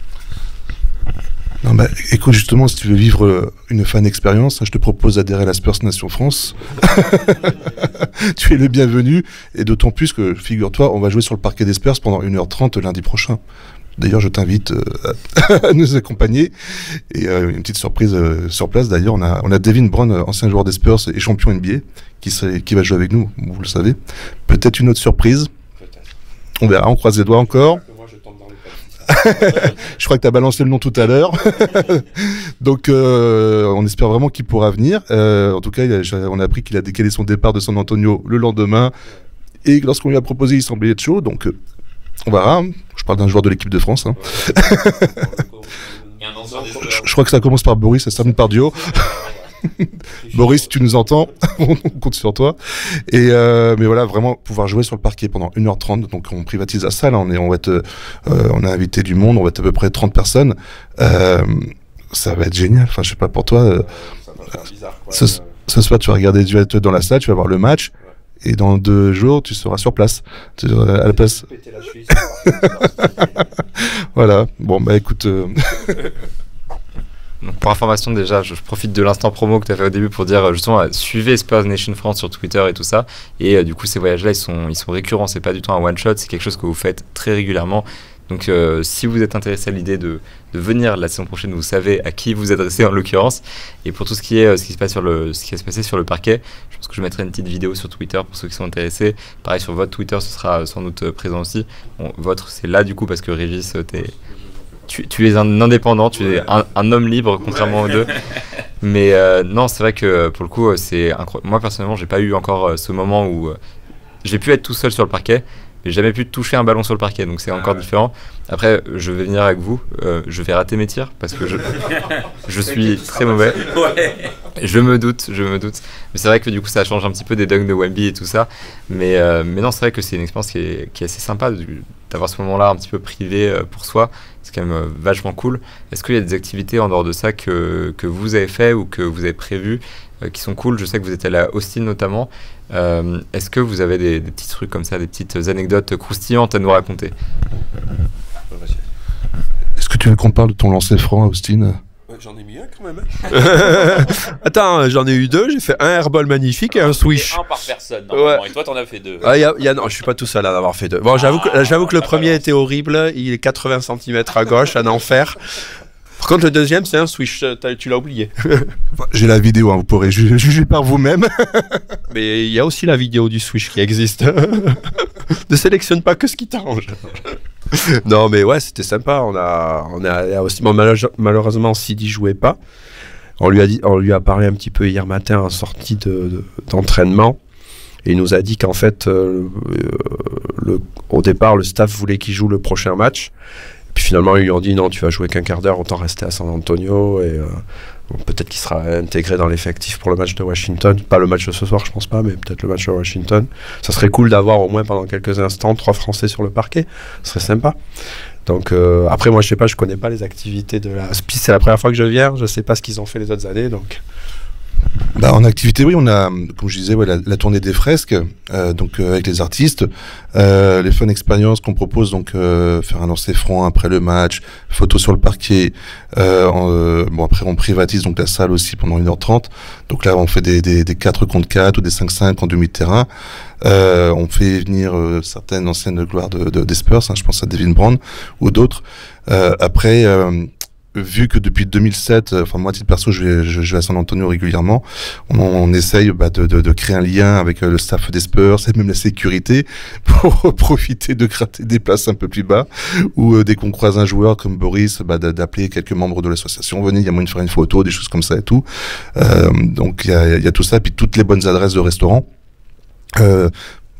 S2: Non, bah, écoute, justement, si tu veux vivre une fan expérience, je te propose d'adhérer à la Spurs Nation France. Tu es le bienvenu, et d'autant plus que, figure-toi, on va jouer sur le parquet des Spurs pendant une heure trente lundi prochain. D'ailleurs, je t'invite euh, à nous accompagner. Et euh, une petite surprise euh, sur place, d'ailleurs, on a, on a Devin Brown, ancien joueur des Spurs et champion N B A, qui, serait, qui va jouer avec nous, vous le savez. Peut-être une autre surprise. On verra, on croise les doigts encore. Je crois que tu as balancé le nom tout à l'heure. Donc euh, on espère vraiment qu'il pourra venir. Euh, en tout cas, il a, on a appris qu'il a décalé son départ de San Antonio le lendemain. Et lorsqu'on lui a proposé, il semblait être chaud. Donc euh, on verra. Je parle d'un joueur de l'équipe de France. Hein. je, je crois que ça commence par Boris, ça se termine par Dio. Boris, si tu nous entends, on compte sur toi. Et euh, mais voilà, vraiment pouvoir jouer sur le parquet pendant une heure trente. Donc on privatise la salle, on, est, on, va être, euh, on a invité du monde, on va être à peu près trente personnes. Euh, ça va être génial. Enfin, je sais pas pour toi. Euh, bizarre, quoi, ce, euh... ce soir, tu vas regarder, tu vas être dans la salle, tu vas voir le match. Et dans deux jours, tu seras sur place. Tu seras à la place. Voilà. Bon, bah écoute. Euh...
S1: Donc pour information déjà, je, je profite de l'instant promo que tu as fait au début pour dire justement euh, suivez Spurs Nation France sur Twitter et tout ça. Et euh, du coup ces voyages-là ils sont, ils sont récurrents, c'est pas du tout un one shot, c'est quelque chose que vous faites très régulièrement. Donc euh, si vous êtes intéressé à l'idée de, de venir la saison prochaine, vous savez à qui vous adresser en l'occurrence. Et pour tout ce qui est euh, ce qui se passe sur le, ce qui va se passer sur le parquet, je pense que je mettrai une petite vidéo sur Twitter pour ceux qui sont intéressés. Pareil sur votre Twitter, ce sera sans doute présent aussi. Bon, votre c'est là du coup parce que Régis t'es Tu, tu es un indépendant, tu es un, un homme libre, contrairement aux deux. Mais euh, non, c'est vrai que pour le coup, c'est incroyable. Moi, personnellement, j'ai pas eu encore euh, ce moment où euh, j'ai pu être tout seul sur le parquet, mais j'ai jamais pu toucher un ballon sur le parquet, donc c'est ah encore ouais. différent. Après, je vais venir avec vous, euh, je vais rater mes tirs parce que je, je suis très mauvais. Ouais. Je me doute, je me doute. Mais c'est vrai que du coup, ça change un petit peu des dunks de Wemby et tout ça. Mais, euh, mais non, c'est vrai que c'est une expérience qui est, qui est assez sympa d'avoir ce moment-là un petit peu privé euh, pour soi. C'est quand même euh, vachement cool. Est-ce qu'il y a des activités en dehors de ça que, que vous avez fait ou que vous avez prévues euh, qui sont cool? Je sais que vous êtes allé à Austin notamment. Euh, Est-ce que vous avez des, des petits trucs comme ça, des petites anecdotes croustillantes à nous raconter?
S2: Est-ce que tu veux qu'on parle de ton lancer franc à Austin?
S4: J'en ai mis un quand même. Attends, j'en ai eu deux. J'ai fait un airball magnifique et un swish.
S3: Un par personne, normalement. Ouais. Et toi, t'en as fait deux.
S4: Ah, y a, y a, non, je suis pas tout seul à en avoir fait deux. Bon, j'avoue ah, que, j'avoue que le premier balance. était horrible. Il est quatre-vingts centimètres à gauche, un enfer. Par contre, le deuxième, c'est un swish. Tu l'as oublié.
S2: J'ai la vidéo, hein, vous pourrez juger, juger par vous-même.
S4: Mais il y a aussi la vidéo du swish qui existe. Ne sélectionne pas que ce qui t'arrange. Non, mais ouais, c'était sympa. On a, on a aussi, bon, malheureusement, Sidi jouait pas. On lui a dit, on lui a parlé un petit peu hier matin en sortie de, de, d'entraînement. Et il nous a dit qu'en fait, euh, le, au départ, le staff voulait qu'il joue le prochain match. Puis finalement, ils lui ont dit non, tu vas jouer qu'un quart d'heure, autant rester à San Antonio. Et euh, bon, peut-être qu'il sera intégré dans l'effectif pour le match de Washington. Pas le match de ce soir, je pense pas, mais peut-être le match de Washington. Ça serait cool d'avoir au moins pendant quelques instants trois Français sur le parquet. Ce serait sympa. Donc euh, après, moi, je sais pas, je connais pas les activités de la S P I S. C'est la première fois que je viens. Je sais pas ce qu'ils ont fait les autres années, donc.
S2: Bah, en activité, oui, on a, comme je disais, ouais, la, la tournée des fresques, euh, donc euh, avec les artistes, euh, les fun expériences qu'on propose, donc euh, faire un lancer franc après le match, photo sur le parquet. Euh, en, euh, bon, après, on privatise donc la salle aussi pendant une heure trente. Donc là, on fait des, des, des quatre contre quatre ou des cinq cinq en demi-terrain. Euh, on fait venir euh, certaines anciennes gloires de, de, des Spurs, hein, je pense à Devin Brown ou d'autres. Euh, après... Euh, vu que depuis deux mille sept, enfin moi à titre perso, je vais, je, je vais à San Antonio régulièrement, on, on essaye bah, de, de, de créer un lien avec le staff des Spurs et même la sécurité pour profiter de gratter des places un peu plus bas, ou euh, dès qu'on croise un joueur comme Boris, bah, d'appeler quelques membres de l'association, venez, il y a moyen de faire une photo, des choses comme ça et tout. Euh, donc il y a, y a tout ça, puis toutes les bonnes adresses de restaurants. Euh,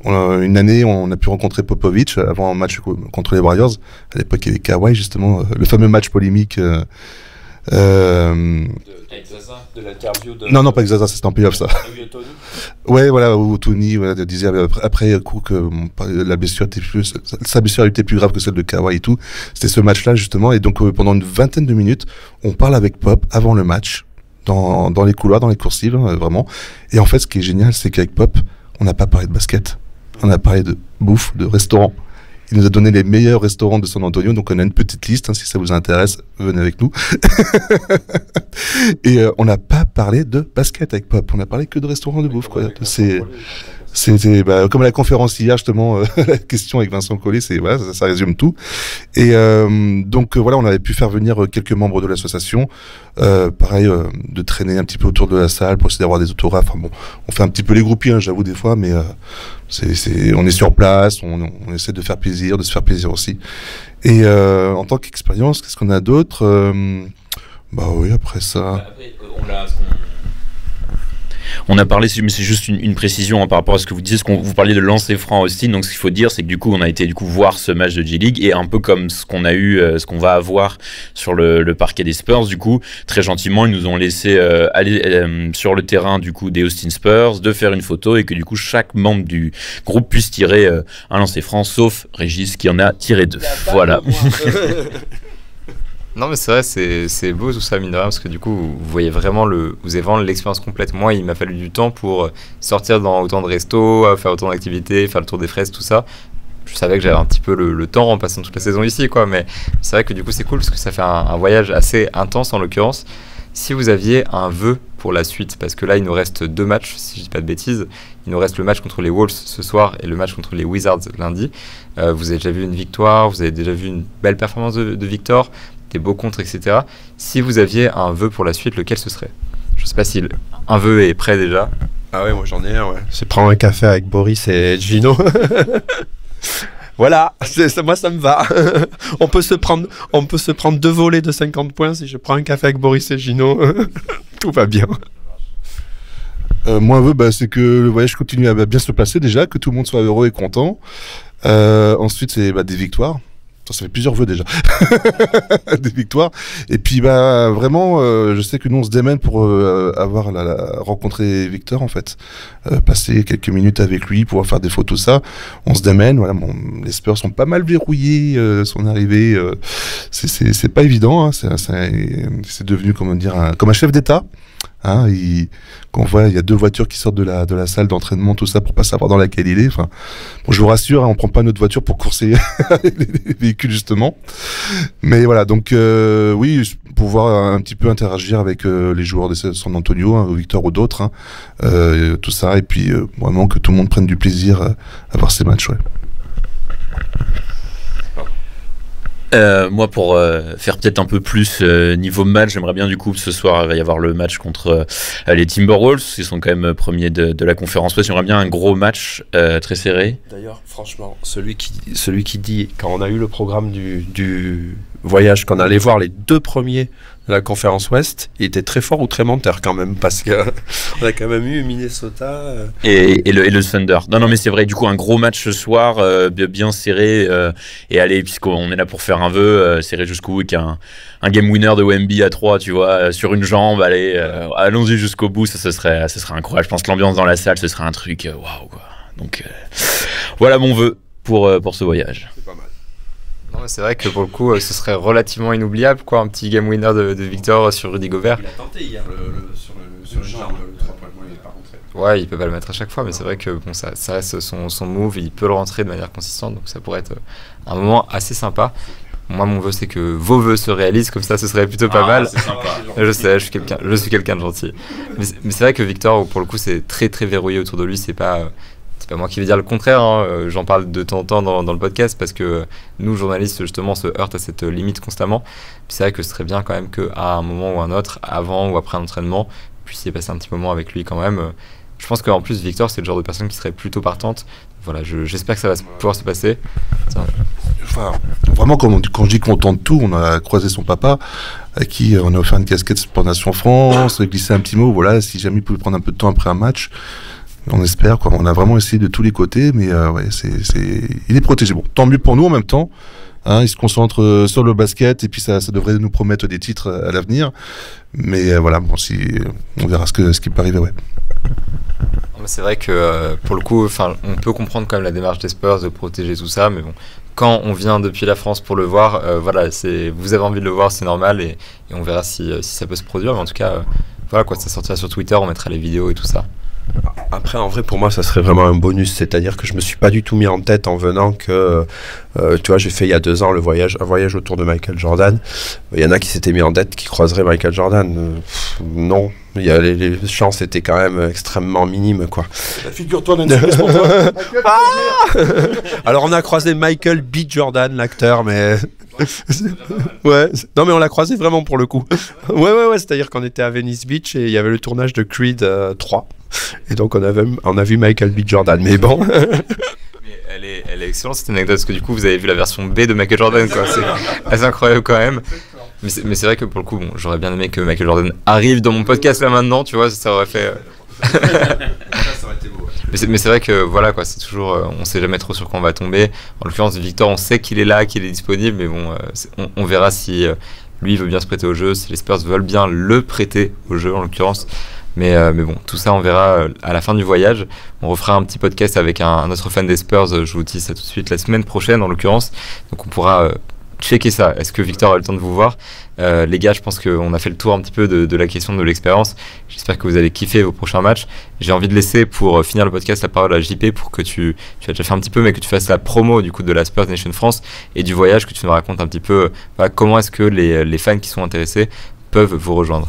S2: on, une année, on a pu rencontrer Popovic avant un match contre les Warriors. À l'époque, il y avait Kawhi, justement, euh, le fameux match polémique. Euh, euh,
S3: Avec Zaza, de l'interview de...
S2: Non, non, pas avec Zaza, c'était en playoff, ça. Ouais, voilà, où Tony voilà, disait après, après coup que bon, la blessure était plus, sa blessure était plus grave que celle de Kawhi et tout. C'était ce match-là, justement. Et donc, euh, pendant une vingtaine de minutes, on parle avec Pop avant le match, dans, dans les couloirs, dans les coursives, hein, vraiment. Et en fait, ce qui est génial, c'est qu'avec Pop, on n'a pas parlé de basket. On a parlé de bouffe, de restaurant. Il nous a donné les meilleurs restaurants de San Antonio, donc on a une petite liste, hein, si ça vous intéresse, venez avec nous. Et euh, on n'a pas parlé de basket avec Pop, on a parlé que de restaurants de bouffe, quoi. C'est, c'était bah, comme à la conférence hier, justement, euh, la question avec Vincent Collet, c'est voilà, ça, ça résume tout. Et euh, donc euh, voilà, on avait pu faire venir quelques membres de l'association, euh, pareil, euh, de traîner un petit peu autour de la salle pour essayer d'avoir des autographes. Enfin bon, on fait un petit peu les groupies, hein, j'avoue des fois, mais euh, c'est, c'est, on est sur place, on, on essaie de faire plaisir, de se faire plaisir aussi. Et euh, en tant qu'expérience, qu'est-ce qu'on a d'autre euh, Bah oui, après ça.
S3: Après, on l'a. On a parlé, mais c'est juste une, une précision hein, par rapport à ce que vous disiez, ce qu'on vous parliez de lancer franc à Austin. Donc ce qu'il faut dire, c'est que du coup, on a été du coup voir ce match de G-League et un peu comme ce qu'on a eu, euh, ce qu'on va avoir sur le, le parquet des Spurs. Du coup, très gentiment, ils nous ont laissé euh, aller euh, sur le terrain du coup des Austin Spurs, de faire une photo et que du coup chaque membre du groupe puisse tirer euh, un lancer franc, sauf Régis qui en a tiré deux. Voilà.
S1: Non mais c'est vrai, c'est, c'est beau tout ça, mine de rien, parce que du coup, vous voyez vraiment le, vous avez vraiment l'expérience complète. Moi, il m'a fallu du temps pour sortir dans autant de restos, faire autant d'activités, faire le tour des fraises, tout ça. Je savais que j'avais un petit peu le, le temps en passant toute la saison ici, quoi, mais c'est vrai que du coup, c'est cool, parce que ça fait un, un voyage assez intense, en l'occurrence. Si vous aviez un vœu pour la suite, parce que là, il nous reste deux matchs, si je dis pas de bêtises, il nous reste le match contre les Wolves ce soir et le match contre les Wizards lundi. Euh, vous avez déjà vu une victoire, vous avez déjà vu une belle performance de, de Victor, des beaux contres, et cetera. Si vous aviez un vœu pour la suite, lequel ce serait ? Je sais pas si le, un vœu est prêt déjà.
S4: Ah ouais, moi j'en ai un, ouais. C'est prendre un café avec Boris et Gino. Voilà, c'est, ça, moi ça me va. on, peut se prendre, on peut se prendre deux volets de cinquante points si je prends un café avec Boris et Gino. Tout va bien.
S2: Euh, moi, un vœu, bah, c'est que le voyage continue à bien se passer déjà, que tout le monde soit heureux et content. Euh, ensuite, c'est bah, des victoires. Ça fait plusieurs vœux déjà. Des victoires. Et puis bah vraiment, euh, je sais que nous on se démène pour euh, avoir la, la, rencontré Victor en fait, euh, passer quelques minutes avec lui, pouvoir faire des photos, ça. On se démène. Voilà, bon, les Spurs sont pas mal verrouillés. Euh, son arrivée, euh, c'est, c'est, c'est pas évident. Hein, c'est, c'est, c'est devenu comment dire un, comme un chef d'État. Hein, il, qu'on voit, il y a deux voitures qui sortent de la, de la salle d'entraînement, tout ça, pour pas savoir dans laquelle il est. Enfin, bon, je vous rassure, hein, on prend pas notre voiture pour courser les véhicules, justement. Mais voilà, donc, euh, oui, pouvoir un petit peu interagir avec euh, les joueurs de San Antonio, hein, Victor ou d'autres, hein, euh, tout ça, et puis euh, vraiment que tout le monde prenne du plaisir euh, à voir ces matchs, ouais.
S3: Euh, moi, pour euh, faire peut-être un peu plus euh, niveau match, j'aimerais bien du coup ce soir il va y avoir le match contre euh, les Timberwolves, qui sont quand même premiers de, de la conférence Ouest. J'aimerais bien un gros match euh, très serré.
S4: D'ailleurs, franchement, celui qui, celui qui dit quand on a eu le programme du, du voyage, qu'on allait voir les deux premiers de la conférence Ouest, il était très fort ou très menteur quand même, parce que on a quand même eu Minnesota euh...
S3: et, et, le, et le Thunder. Non, non, mais c'est vrai. Du coup, un gros match ce soir, euh, bien serré, euh, et allez, puisqu'on est là pour faire un vœu, euh, serré jusqu'au bout, avec un, un game winner de Wemby à trois, tu vois, euh, sur une jambe. Allez, euh, allons-y jusqu'au bout. Ça, ce serait, ce serait incroyable. Je pense que l'ambiance dans la salle, ce serait un truc, waouh, wow, quoi. Donc, euh, voilà mon vœu pour euh, pour ce voyage.
S4: C'est pas mal.
S1: Non, c'est vrai que pour le coup, ce serait relativement inoubliable, quoi, un petit game winner de, de Victor sur Rudy Gobert.
S4: Il a tenté hier le, le, sur le sur le jambe, le trois points, il n'est pas rentré.
S1: Ouais, il peut pas le mettre à chaque fois, mais c'est vrai que bon, ça, ça reste son, son move, il peut le rentrer de manière consistante, donc ça pourrait être un moment assez sympa. Moi, mon vœu, c'est que vos vœux se réalisent, comme ça, ce serait plutôt pas
S3: ah,
S1: mal.
S3: C'est sympa.
S1: Je sais, je suis quelqu'un, je suis quelqu'un de gentil. Mais, mais c'est vrai que Victor, pour le coup, c'est très très verrouillé autour de lui, c'est pas. C'est pas moi qui vais dire le contraire, hein. euh, j'en parle de temps en temps dans, dans le podcast parce que nous, journalistes, justement, se heurtent à cette limite constamment. Puis c'est vrai que ce serait bien quand même qu'à un moment ou un autre, avant ou après un entraînement, vous puissiez passer un petit moment avec lui quand même. Je pense qu'en plus, Victor, c'est le genre de personne qui serait plutôt partante. Voilà, je, j'espère que ça va pouvoir se passer.
S2: Enfin, vraiment, quand, on, quand je dis qu'on tente tout, on a croisé son papa, à qui on a offert une casquette Sport Nation France, glissé un petit mot, voilà, si jamais il pouvait prendre un peu de temps après un match. On espère, quoi. On a vraiment essayé de tous les côtés, mais euh, ouais, c'est, c'est... il est protégé. Bon, tant mieux pour nous en même temps. Hein, il se concentre euh, sur le basket et puis ça, ça devrait nous promettre des titres à l'avenir. Mais euh, voilà, bon, si, on verra ce, que, ce qui peut arriver, ouais.
S1: C'est vrai que euh, pour le coup, on peut comprendre quand même la démarche des Spurs de protéger tout ça, mais bon, quand on vient depuis la France pour le voir, euh, voilà, c'est, vous avez envie de le voir, c'est normal, et, et on verra si, si ça peut se produire. Mais en tout cas, euh, voilà quoi, ça sortira sur Twitter, on mettra les vidéos et tout ça.
S4: Après, en vrai, pour moi, ça serait vraiment un bonus. C'est-à-dire que je me suis pas du tout mis en tête en venant que, euh, tu vois, j'ai fait il y a deux ans le voyage, un voyage autour de Michael Jordan. Il y en a qui s'étaient mis en tête qui croiseraient Michael Jordan. Euh, pff, non, il y a, les, les chances étaient quand même extrêmement minimes, quoi.
S2: Figure-toi, Nancy, pour toi.
S4: Ah Alors, on a croisé Michael B. Jordan, l'acteur, mais... ouais, non mais on l'a croisé vraiment pour le coup. Ouais, ouais, ouais, c'est-à-dire qu'on était à Venice Beach et il y avait le tournage de Creed euh, trois. Et donc on, avait, on a vu Michael B. Jordan, mais bon.
S1: Mais elle est, elle est excellente cette anecdote parce que du coup vous avez vu la version B de Michael Jordan, quoi. C'est assez incroyable quand même. Mais c'est, mais c'est vrai que pour le coup, bon, j'aurais bien aimé que Michael Jordan arrive dans mon podcast là maintenant, tu vois, ça aurait fait. Mais c'est, mais c'est vrai que voilà quoi, c'est toujours, euh, on sait jamais trop sur quoi on va tomber. En l'occurrence, Victor, on sait qu'il est là, qu'il est disponible, mais bon, euh, c'est, on, on verra si euh, lui veut bien se prêter au jeu, si les Spurs veulent bien le prêter au jeu en l'occurrence. Mais, euh, mais bon, tout ça on verra euh, à la fin du voyage. On refera un petit podcast avec un, un autre fan des Spurs, euh, je vous dis ça tout de suite la semaine prochaine en l'occurrence. Donc on pourra euh, checker ça. Est-ce que Victor a le temps de vous voir? euh, Les gars, je pense qu'on a fait le tour un petit peu de, de la question de l'expérience. J'espère que vous allez kiffer vos prochains matchs. J'ai envie de laisser pour euh, finir le podcast la parole à J P pour que tu, tu as déjà fait un petit peu, mais que tu fasses la promo du coup de la Spurs Nation France et du voyage, que tu nous racontes un petit peu euh, voilà, comment est-ce que les, les fans qui sont intéressés peuvent vous rejoindre.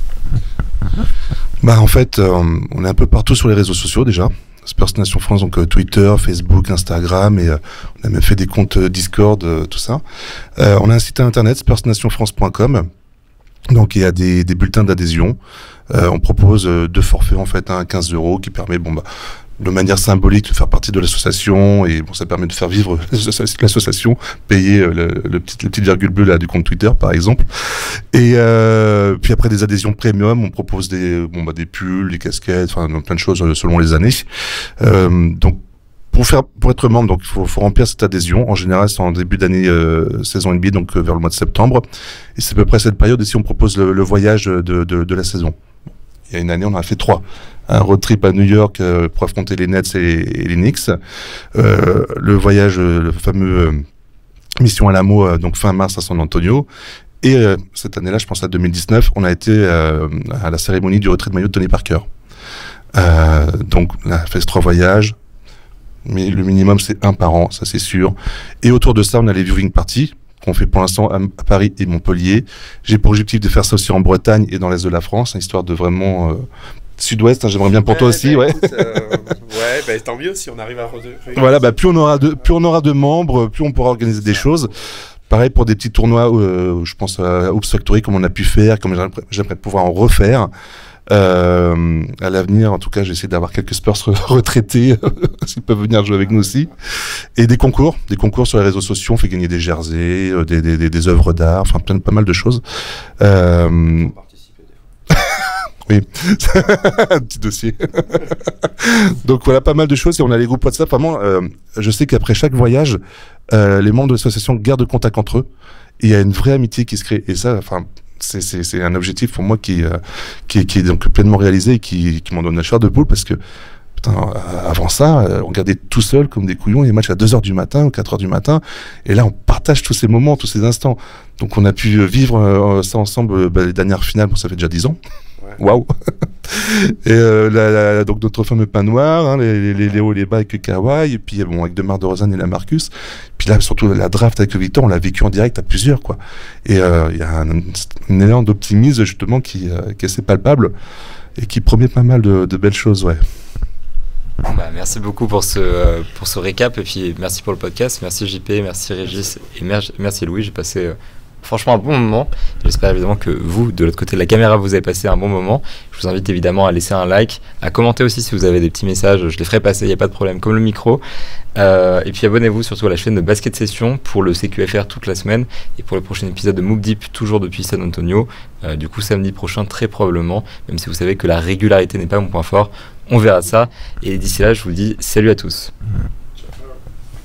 S2: Bah en fait, euh, on est un peu partout sur les réseaux sociaux déjà. Spurs Nation France, donc euh, Twitter, Facebook, Instagram, et euh, on a même fait des comptes euh, Discord, euh, tout ça. Euh, on a un site internet, spurs nation france point com. Donc il y a des, des bulletins d'adhésion. Euh, on propose euh, deux forfaits en fait, un à quinze euros qui permet, bon bah, de manière symbolique de faire partie de l'association, et bon, ça permet de faire vivre l'association, payer euh, le, le petit, le petit virgule bleu là du compte Twitter par exemple. Et euh, puis après des adhésions premium, on propose des bon bah des pulls, des casquettes, enfin plein de choses euh, selon les années. Euh, donc pour faire pour être membre, donc il faut, faut remplir cette adhésion. En général, c'est en début d'année euh, saison N B A, donc euh, vers le mois de septembre. Et c'est à peu près cette période ici on propose le, le voyage de, de, de la saison. Il y a une année, on en a fait trois. Un road trip à New York euh, pour affronter les Nets et, et les Knicks. Euh, le voyage, euh, le fameux euh, Mission Alamo, euh, donc fin mars à San Antonio. Et euh, cette année-là, je pense à deux mille dix-neuf, on a été euh, à la cérémonie du retrait de maillot de Tony Parker. Euh, donc, on a fait ces trois voyages. Mais le minimum, c'est un par an, ça c'est sûr. Et autour de ça, on a les viewing parties qu'on fait pour l'instant à, à Paris et Montpellier. J'ai pour objectif de faire ça aussi en Bretagne et dans l'Est de la France, histoire de vraiment... Euh, Sud-Ouest, hein, j'aimerais bien pour ouais, toi aussi, bah, ouais. Écoute, euh,
S4: ouais, bah, tant mieux si on arrive à...
S2: Voilà, bah, plus on aura de, plus on aura de membres, plus on pourra organiser des choses. Pareil pour des petits tournois, euh, je pense à Hoops Factory, comme on a pu faire, comme j'aimerais, j'aimerais pouvoir en refaire. Euh, à l'avenir, en tout cas, j'essaie d'avoir quelques Spurs retraités, s'ils peuvent venir jouer avec nous aussi. Et des concours, des concours sur les réseaux sociaux, on fait gagner des jerseys, des, des, des, des œuvres d'art, enfin plein, pas mal de choses. Euh, Oui, un petit dossier. Donc voilà, pas mal de choses. Et on a les groupes WhatsApp. Vraiment, euh, je sais qu'après chaque voyage, euh, les membres de l'association gardent contact entre eux. Et il y a une vraie amitié qui se crée. Et ça, enfin, c'est, c'est, c'est un objectif pour moi qui, euh, qui, qui est donc pleinement réalisé et qui, qui m'en donne la chair de poule parce que, putain, euh, avant ça, euh, on regardait tout seul comme des couillons les matchs à deux heures du matin ou quatre heures du matin. Et là, on partage tous ces moments, tous ces instants. Donc on a pu vivre euh, ça ensemble, euh, bah, les dernières finales, bon, ça fait déjà dix ans. Waouh. Et euh, la, la, donc notre fameux pain noir, hein, les, les, les hauts, les bas avec Kawhi, et puis bon avec Demar DeRozan et la Marcus. Puis là surtout la draft avec Victor, on l'a vécu en direct à plusieurs quoi. Et il euh, y a un, un élan d'optimisme justement qui, euh, qui est assez palpable et qui promet pas mal de, de belles choses, ouais.
S1: Bah, merci beaucoup pour ce, euh, pour ce récap et puis merci pour le podcast. Merci J P, merci Régis et merci, merci Louis. J'ai passé euh, franchement un bon moment. J'espère évidemment que vous, de l'autre côté de la caméra, vous avez passé un bon moment. Je vous invite évidemment à laisser un like, à commenter aussi si vous avez des petits messages. Je les ferai passer, il n'y a pas de problème, comme le micro. Euh, et puis abonnez-vous surtout à la chaîne de Basket Session pour le C Q F R toute la semaine et pour le prochain épisode de Moop Deep, toujours depuis San Antonio. Euh, du coup, samedi prochain, très probablement, même si vous savez que la régularité n'est pas mon point fort. on verra ça. Et d'ici là, je vous dis salut à tous.
S5: Mmh.